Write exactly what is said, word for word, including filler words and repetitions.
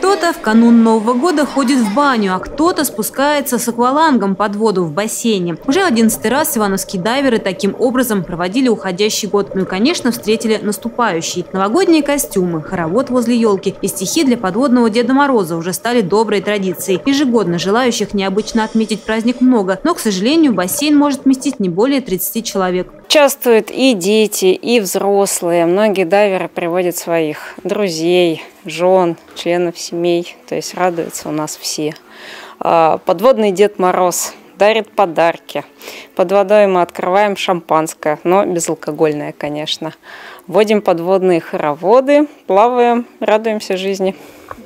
Кто-то в канун Нового года ходит в баню, а кто-то спускается с аквалангом под воду в бассейне. Уже одиннадцатый раз ивановские дайверы таким образом проводили уходящий год. Ну и, конечно, встретили наступающий. Новогодние костюмы, хоровод возле елки и стихи для подводного Деда Мороза уже стали доброй традицией. Ежегодно желающих необычно отметить праздник много, но, к сожалению, бассейн может вместить не более тридцати человек. Участвуют и дети, и взрослые. Многие дайверы приводят своих друзей, жен, членов семей. То есть радуются у нас все. Подводный Дед Мороз дарит подарки. Под водой мы открываем шампанское, но безалкогольное, конечно. Водим подводные хороводы, плаваем, радуемся жизни.